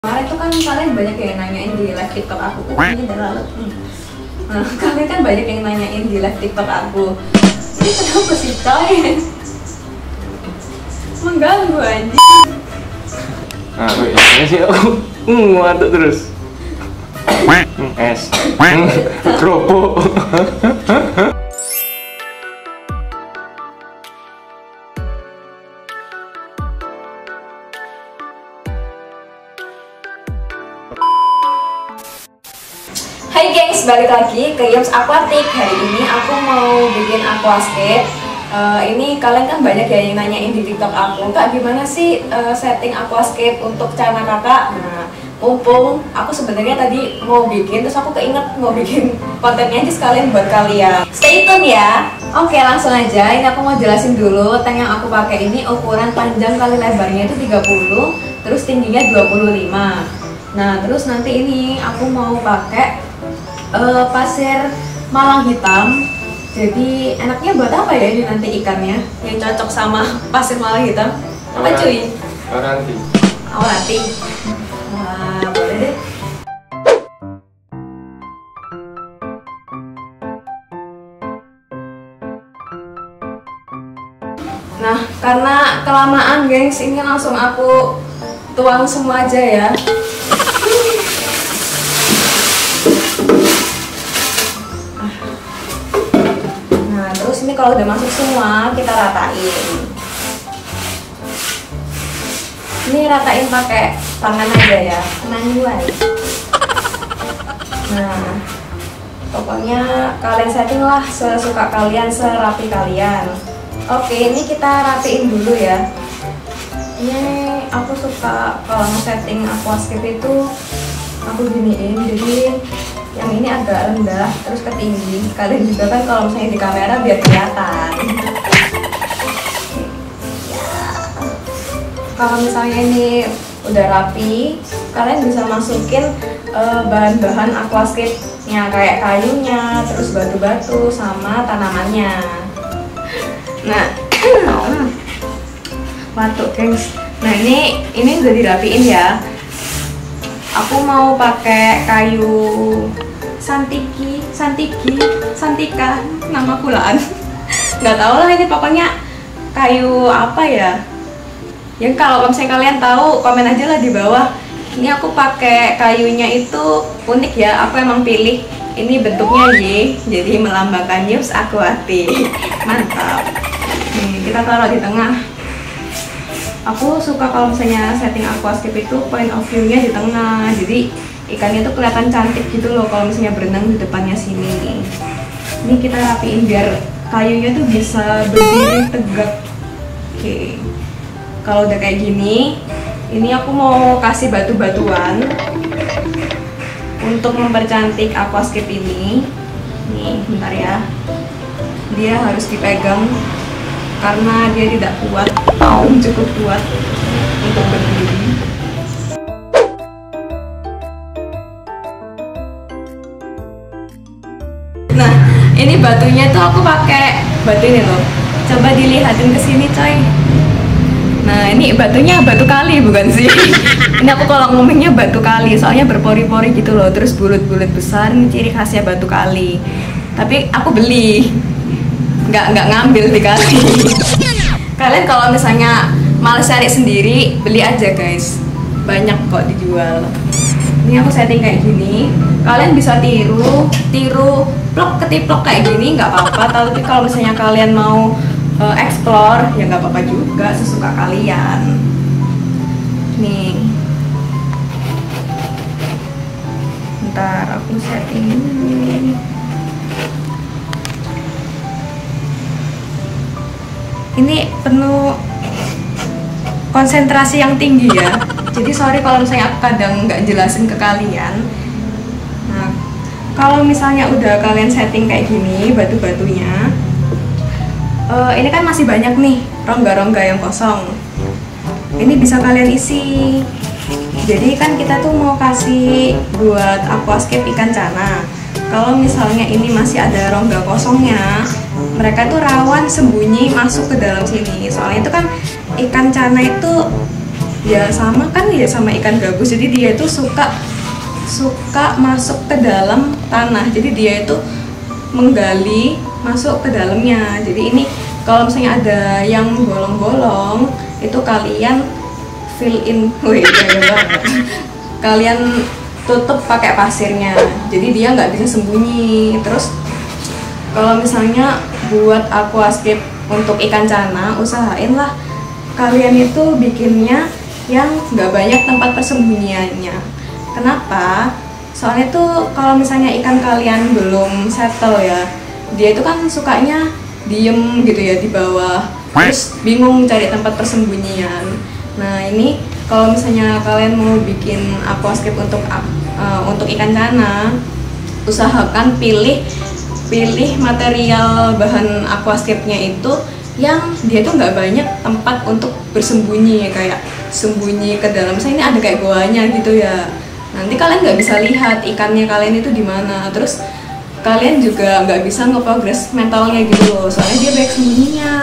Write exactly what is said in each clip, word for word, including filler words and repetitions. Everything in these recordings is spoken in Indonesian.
Kemarin tuh kan kalian banyak yang nanyain di live TikTok aku, uh, ini udah lalu. Nah, kalian kan banyak yang nanyain di live TikTok aku, ini kenapa sih coy? Mengganggu anjing. Ah, ini sih aku ngaduk terus. Es, kerupuk. Hai gengs, balik lagi ke Yoms Aquatic. Hari ini aku mau bikin aquascape. Uh, ini kalian kan banyak ya yang nanyain di TikTok aku, Kak gimana sih uh, setting aquascape untuk Cana kakak? Nah, mumpung aku sebenarnya tadi mau bikin, terus aku keinget mau bikin kontennya aja sekalian buat kalian. Stay tune ya. Oke, langsung aja. Ini aku mau jelasin dulu tank yang aku pakai ini ukuran panjang kali lebarnya itu tiga puluh, terus tingginya dua puluh lima. Nah, terus nanti ini aku mau pakai Uh, pasir malang hitam. Jadi enaknya buat apa ya ini nanti ikannya yang cocok sama pasir malang hitam? Apa cuy? Oranti. Oranti. Wah, boleh deh. Nah, karena kelamaan gengs, ini langsung aku tuang semua aja ya. Terus ini kalau udah masuk semua, kita ratain. Ini ratain pakai tangan aja ya, manual. Nah, pokoknya kalian setting lah sesuka kalian, serapi kalian. Oke, ini kita rapiin dulu ya. Ini aku suka kalau mau setting aquascape itu aku giniin, jadi yang ini agak rendah terus ke tinggi. Kalian juga kan kalau misalnya di kamera biar kelihatan ya. Kalau misalnya ini udah rapi, kalian bisa masukin bahan-bahan uh, aquascape-nya kayak kayunya, terus batu-batu sama tanamannya. Nah, batuk gengs. Nah ini ini udah dirapiin ya. Aku mau pakai kayu santiki, santiki, santika, nama kulaan. Nggak tahu lah ini pokoknya kayu apa ya. Yang kalau misalnya kalian tahu komen aja lah di bawah. Ini aku pakai kayunya itu unik ya. Aku emang pilih ini bentuknya Y, jadi melambangkan Yoms Aquatic. Mantap. Nih kita taruh di tengah. Aku suka kalau misalnya setting aquascape itu point of view-nya di tengah, jadi ikannya tuh kelihatan cantik gitu loh kalau misalnya berenang di depannya sini. Ini kita rapiin biar kayunya tuh bisa berdiri tegak. Oke, kalau udah kayak gini, ini aku mau kasih batu-batuan untuk mempercantik aquascape ini. Nih, bentar ya. Dia harus dipegang karena dia tidak kuat, belum cukup kuat untuk berdiri. Nah, ini batunya tuh aku pakai batu ini loh. Coba dilihatin ke sini, coy. Nah, ini batunya batu kali bukan sih? Ini aku kalau ngomongnya batu kali, soalnya berpori-pori gitu loh, terus bulat-bulat besar. Ini ciri khasnya batu kali. Tapi aku beli. nggak nggak ngambil di kali. Kalian kalau misalnya males cari sendiri, beli aja guys, banyak kok dijual. Ini aku setting kayak gini, kalian bisa tiru tiru plok ketiplok kayak gini nggak apa-apa. Tapi kalau misalnya kalian mau uh, explore ya nggak apa-apa juga, sesuka kalian. Nih, ntar aku setting ini. Ini penuh konsentrasi yang tinggi ya. Jadi sorry kalau misalnya aku kadang nggak jelasin ke kalian. Nah, kalau misalnya udah kalian setting kayak gini batu-batunya, uh, ini kan masih banyak nih rongga-rongga yang kosong. Ini bisa kalian isi. Jadi kan kita tuh mau kasih buat aquascape ikan cana. Kalau misalnya ini masih ada rongga kosongnya, mereka tuh rawan sembunyi masuk ke dalam sini. Soalnya itu kan ikan cana itu ya sama kan ya sama ikan gabus, jadi dia itu suka suka masuk ke dalam tanah, jadi dia itu menggali masuk ke dalamnya. Jadi ini kalau misalnya ada yang bolong-bolong itu kalian fill in, wih gaya banget. Kalian tutup pakai pasirnya, jadi dia nggak bisa sembunyi. Terus kalau misalnya buat aquascape untuk ikan cana, usahainlah kalian itu bikinnya yang nggak banyak tempat persembunyiannya. Kenapa? Soalnya tuh kalau misalnya ikan kalian belum settle ya, dia itu kan sukanya diem gitu ya di bawah, terus bingung cari tempat persembunyian. Nah ini kalau misalnya kalian mau bikin aquascape untuk uh, untuk ikan cana, usahakan pilih pilih material bahan aquascape-nya itu yang dia tuh nggak banyak tempat untuk bersembunyi, kayak sembunyi ke dalam. Misalnya ini ada kayak goanya gitu ya, nanti kalian nggak bisa lihat ikannya kalian itu di mana. Terus kalian juga nggak bisa nge-progress mentalnya gitu loh, soalnya dia banyak sembunyinya.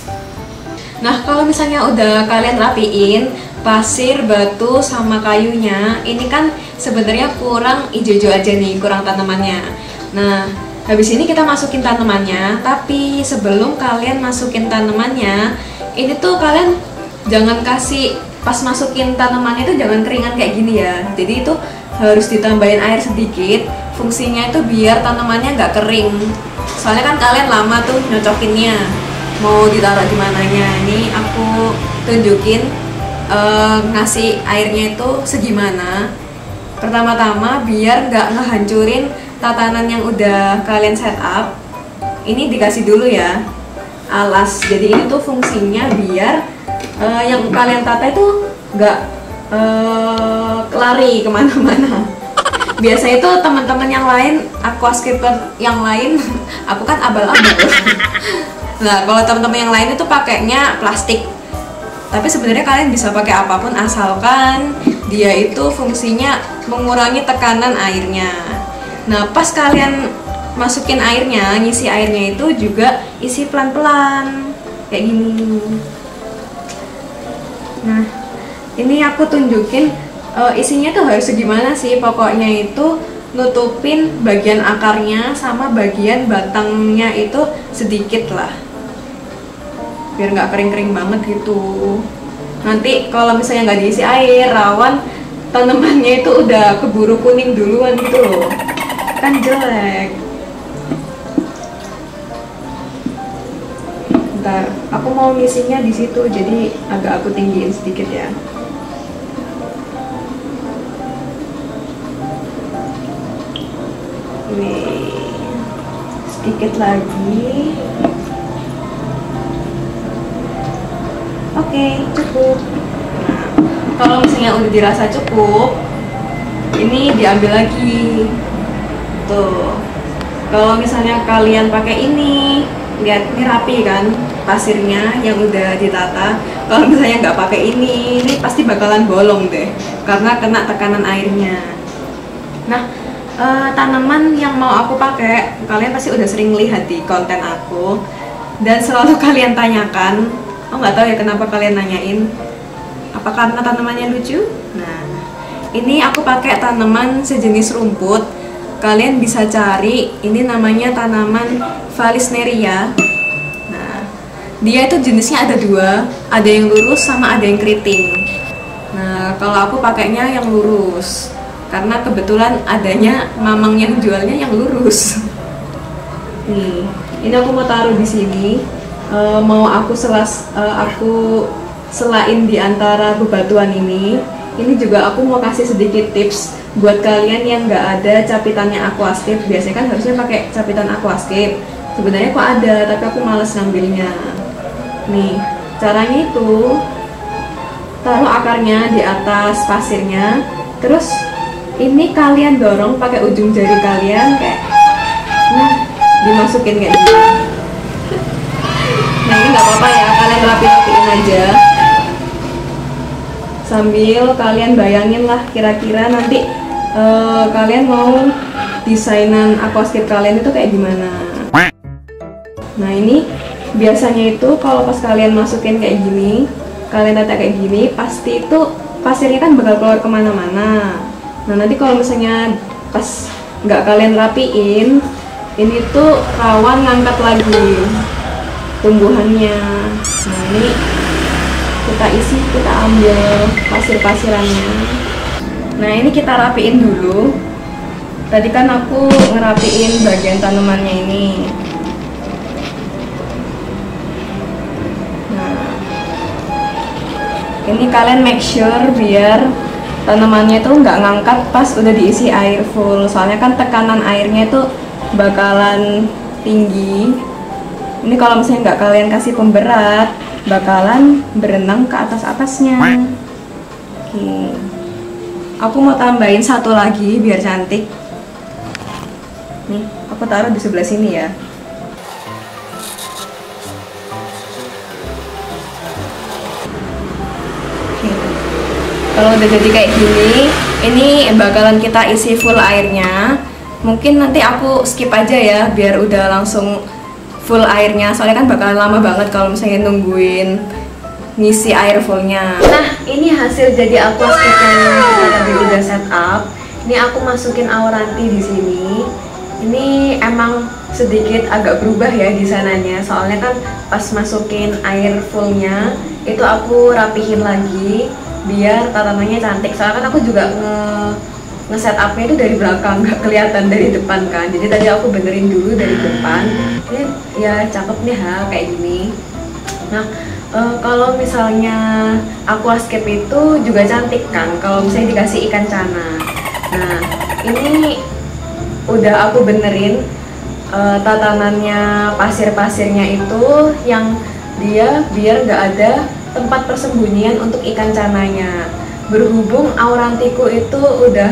Nah kalau misalnya udah kalian rapiin pasir, batu, sama kayunya, ini kan sebenarnya kurang ijo-ijo aja nih, kurang tanamannya. Nah habis ini kita masukin tanamannya, tapi sebelum kalian masukin tanamannya, ini tuh kalian jangan kasih, pas masukin tanamannya itu jangan keringan kayak gini ya. Jadi itu harus ditambahin air sedikit, fungsinya itu biar tanamannya nggak kering. Soalnya kan kalian lama tuh nyocokinnya, mau ditaruh di mananya. Ini aku tunjukin uh, ngasih airnya itu segimana. Pertama-tama biar nggak ngehancurin tatanan yang udah kalian set up, ini dikasih dulu ya alas. Jadi ini tuh fungsinya biar uh, yang kalian tata itu nggak uh, lari kemana-mana. Biasanya itu teman-teman yang lain, aquascaper yang lain, aku kan abal-abal. Nah kalau teman-teman yang lain itu pakainya plastik, tapi sebenarnya kalian bisa pakai apapun asalkan dia itu fungsinya mengurangi tekanan airnya. Nah pas kalian masukin airnya, ngisi airnya itu juga isi pelan-pelan kayak gini. Nah ini aku tunjukin uh, isinya tuh harus segimana sih. Pokoknya itu nutupin bagian akarnya sama bagian batangnya itu sedikit lah, biar nggak kering-kering banget gitu. Nanti kalau misalnya nggak diisi air, rawan tanamannya itu udah keburu kuning duluan gitu loh, kan jelek. Bentar, aku mau ngisinya di situ, jadi agak aku tinggiin sedikit ya. Nih, sedikit lagi. Oke, cukup. Nah, kalau misalnya udah dirasa cukup, ini diambil lagi. Tuh. Kalau misalnya kalian pakai ini, lihat ini rapi kan pasirnya yang udah ditata. Kalau misalnya nggak pakai ini, ini pasti bakalan bolong deh, karena kena tekanan airnya. Nah, uh, tanaman yang mau aku pakai, kalian pasti udah sering lihat di konten aku, dan selalu kalian tanyakan. Aku nggak tahu ya kenapa kalian nanyain, apa karena tanamannya lucu? Nah, ini aku pakai tanaman sejenis rumput. Kalian bisa cari, ini namanya tanaman Vallisneria. Nah, dia itu jenisnya ada dua, ada yang lurus sama ada yang keriting. Nah, kalau aku pakainya yang lurus, karena kebetulan adanya mamang yang jualnya yang lurus. Nih, ini aku mau taruh di sini. E, mau aku selas, e, aku selain di antara bebatuan ini. Ini juga aku mau kasih sedikit tips buat kalian yang nggak ada capitannya aquascape. Biasanya kan harusnya pakai capitan aquascape. Sebenarnya kok ada, tapi aku males ngambilnya. Nih, caranya itu taruh akarnya di atas pasirnya, terus ini kalian dorong pakai ujung jari kalian kayak, nah, dimasukin kayak gini. Nah ini nggak apa-apa ya, kalian rapi-rapiin aja. Sambil kalian bayangin lah kira-kira nanti uh, kalian mau desainan aquascape kalian itu kayak gimana. Nah ini biasanya itu kalau pas kalian masukin kayak gini, kalian tata kayak gini, pasti itu pasirnya kan bakal keluar kemana-mana. Nah nanti kalau misalnya pas nggak kalian rapiin, ini tuh rawan ngangkat lagi tumbuhannya. Nah ini kita isi, kita ambil pasir-pasirannya. Nah ini kita rapiin dulu. Tadi kan aku ngerapiin bagian tanamannya ini. Nah ini kalian make sure biar tanamannya itu nggak ngangkat pas udah diisi air full. Soalnya kan tekanan airnya itu bakalan tinggi. Ini kalau misalnya nggak kalian kasih pemberat, bakalan berenang ke atas-atasnya. Oke, aku mau tambahin satu lagi biar cantik. Nih, aku taruh di sebelah sini ya. Oke. Kalau udah jadi kayak gini, ini bakalan kita isi full airnya. Mungkin nanti aku skip aja ya, biar udah langsung full airnya. Soalnya kan bakalan lama banget kalau misalnya nungguin ngisi air fullnya. Nah, ini hasil jadi aquascape yang kita tadi udah set up. Ini aku masukin Auranti di sini. Ini emang sedikit agak berubah ya di sananya. Soalnya kan pas masukin air fullnya itu aku rapihin lagi biar tatanannya cantik. Soalnya kan aku juga nge nge-set up-nya itu dari belakang, nggak kelihatan dari depan kan. Jadi tadi aku benerin dulu dari depan. Ini ya cakep nih ha, kayak gini. Nah, e, kalau misalnya aquascape itu juga cantik kan kalau misalnya dikasih ikan cana. Nah, ini udah aku benerin e, tatanannya, pasir-pasirnya itu yang dia biar nggak ada tempat persembunyian untuk ikan cananya. Berhubung Aurantiku itu udah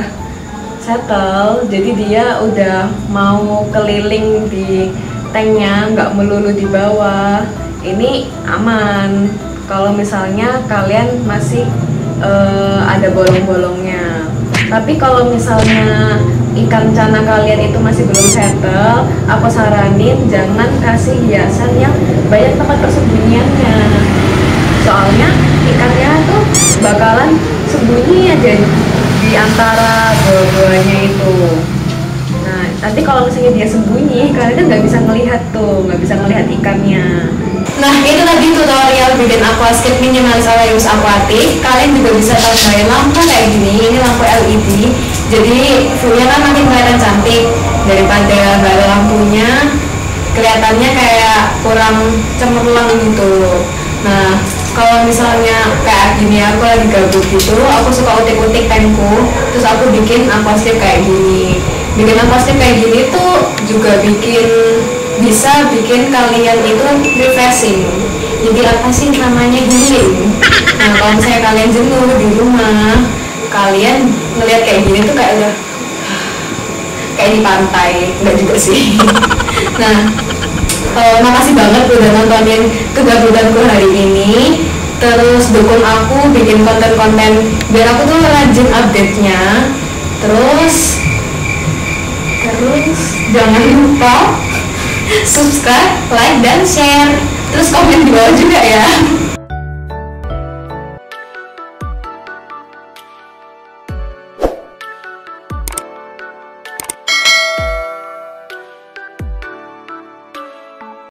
settle, jadi dia udah mau keliling di tanknya, nggak melulu di bawah. Ini aman kalau misalnya kalian masih uh, ada bolong-bolongnya. Tapi kalau misalnya ikan cana kalian itu masih belum settle, aku saranin jangan kasih hiasan yang banyak tempat persembunyiannya. Soalnya ikannya tuh bakalan sembunyi aja di antara buah-buahnya itu. Nah, nanti kalau misalnya dia sembunyi, kalian tuh nggak bisa ngelihat tuh, nggak bisa ngelihat ikannya. Nah, itu tadi tutorial bikin aquascape minimalis Aquarius aquatic. Kalian juga bisa tambahin lampu kayak gini. Ini lampu L E D. Jadi view-nya kan makin kelihatan cantik daripada nggak ada lampunya. Kelihatannya kayak kurang cemerlang gitu. Nah, kalau misalnya kayak gini aku lagi gabut gitu, aku suka utik-utik tankku, terus aku bikin aquascape kayak gini. Bikin aquascape kayak gini tuh juga bikin bisa bikin kalian itu refreshing. Jadi apa sih namanya healing. Nah kalau misalnya kalian jenuh di rumah, kalian ngeliat kayak gini tuh kayak udah kayak di pantai, enggak juga sih. Nah, uh, makasih banget udah nontonin kegabutanku hari ini. Terus dukung aku bikin konten-konten biar aku tuh rajin update-nya. Terus Terus jangan lupa subscribe, like, dan share. Terus komen di bawah juga ya.